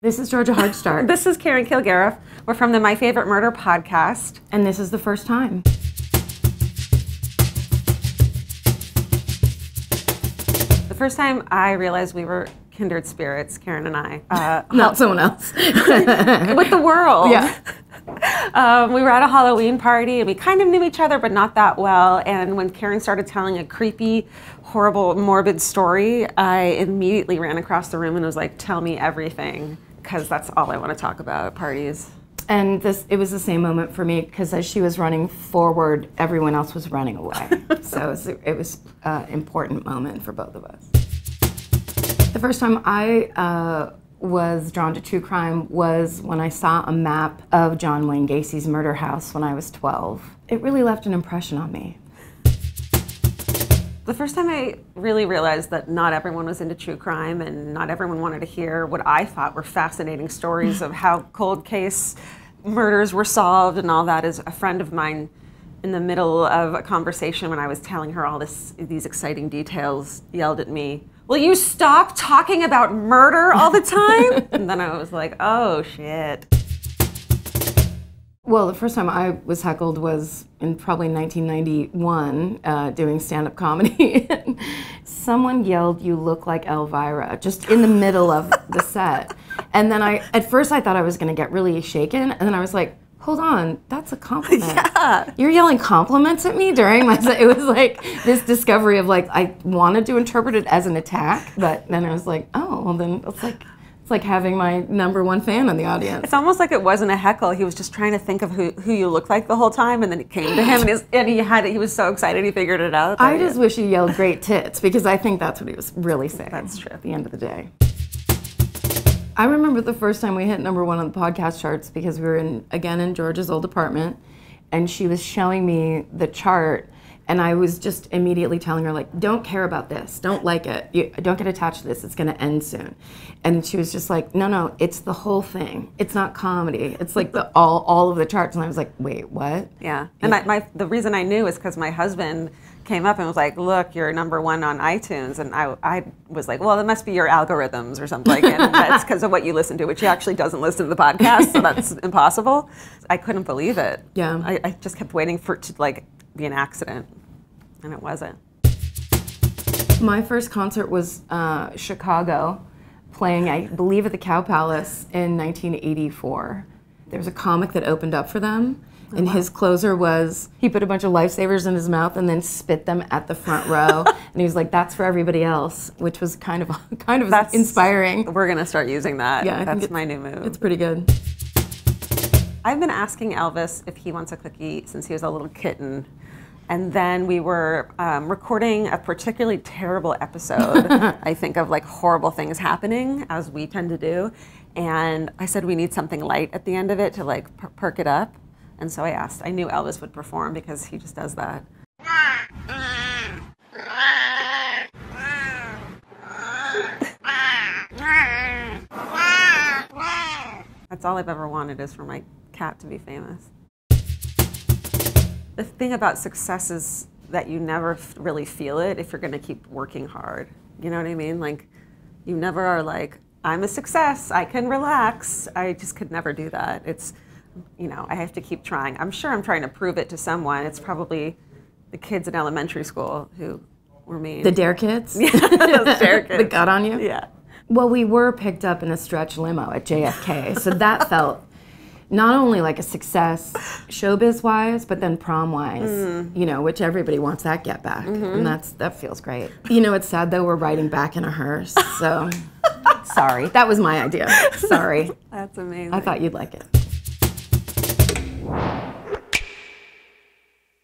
This is Georgia Hard Start. This is Karen Kilgariff. We're from the My Favorite Murder podcast. And this is the first time. The first time I realized we were kindred spirits, Karen and I. Not someone else. With the world. Yeah. We were at a Halloween party and we kind of knew each other, but not that well. And when Karen started telling a creepy, horrible, morbid story, I immediately ran across the room and was like, tell me everything, because that's all I want to talk about at parties. And it was the same moment for me, because as she was running forward, everyone else was running away. So it was an important moment for both of us. The first time I was drawn to true crime was when I saw a map of John Wayne Gacy's murder house when I was 12. It really left an impression on me. The first time I really realized that not everyone was into true crime and not everyone wanted to hear what I thought were fascinating stories of how cold case murders were solved and all that is a friend of mine in the middle of a conversation when I was telling her all these exciting details yelled at me, "Will you stop talking about murder all the time?" And then I was like, oh shit. Well, the first time I was heckled was in probably 1991, doing stand-up comedy. Someone yelled, "You look like Elvira," just in the middle of the set. And then at first I thought I was gonna get really shaken, and then I was like, hold on, that's a compliment. Yeah. You're yelling compliments at me during my set. It was like this discovery of like, I wanted to interpret it as an attack, but then I was like, oh, well then it's like having my #1 fan in the audience. It's almost like it wasn't a heckle. He was just trying to think of who you looked like the whole time, and then it came to him, and he was so excited he figured it out. I just wish he yelled great tits, because I think that's what he was really saying. That's true. At the end of the day. I remember the first time we hit #1 on the podcast charts, because we were again in Georgia's old apartment, and she was showing me the chart. And I was just immediately telling her, like, don't care about this. Don't like it. Don't get attached to this. It's going to end soon. And she was just like, no, it's the whole thing. It's not comedy. It's like all of the charts. And I was like, wait, what? Yeah. And the reason I knew is because my husband came up and was like, look, you're #1 on iTunes. And I was like, well, it must be your algorithms or something. And that's because of what you listen to, which he actually doesn't listen to the podcast. So that's impossible. I couldn't believe it. Yeah. I just kept waiting for it to like be an accident. And it wasn't. My first concert was Chicago, playing, I believe, at the Cow Palace in 1984. There was a comic that opened up for them, and his closer was, he put a bunch of lifesavers in his mouth and then spit them at the front row. And he was like, that's for everybody else, which was kind of inspiring. We're gonna start using that. Yeah, that's my new move. It's pretty good. I've been asking Elvis if he wants a cookie since he was a little kitten. And then we were recording a particularly terrible episode, I think, of like horrible things happening, as we tend to do. And I said we need something light at the end of it to like perk it up. And so I asked, I knew Elvis would perform because he just does that. That's all I've ever wanted, is for my cat to be famous. The thing about success is that you never really feel it if you're going to keep working hard. You know what I mean? Like, you never are like, I'm a success, I can relax. I just could never do that. It's, you know, I have to keep trying. I'm sure I'm trying to prove it to someone. It's probably the kids in elementary school who were mean. The Dare Kids? Yeah, those Dare Kids. That got on you? Yeah. Well, we were picked up in a stretch limo at JFK, so that felt not only like a success showbiz-wise, but then prom-wise, you know, which everybody wants that get back, and that feels great. You know, it's sad though, we're riding back in a hearse, so sorry. That was my idea. Sorry. That's amazing. I thought you'd like it.